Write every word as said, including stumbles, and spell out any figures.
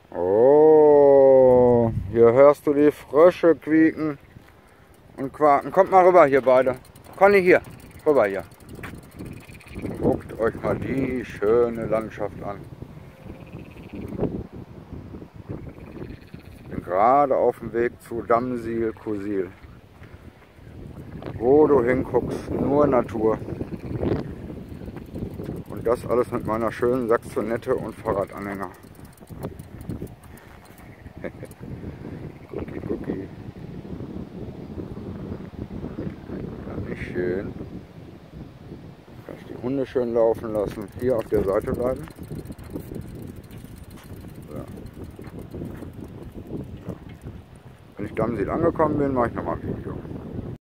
Oh, hier hörst du die Frösche quieken und quaken. Kommt mal rüber hier beide. Conny, hier, rüber hier. Guckt euch mal die schöne Landschaft an. Ich bin gerade auf dem Weg zu Damsil-Kusil. Wo du hinguckst, nur Natur. Und das alles mit meiner schönen Saxonette und Fahrradanhänger. Gucki, gucki. Ja, nicht schön. Kann ich die Hunde schön laufen lassen. Hier auf der Seite bleiben. So. Wenn ich Damsil angekommen bin, mache ich nochmal ein Video.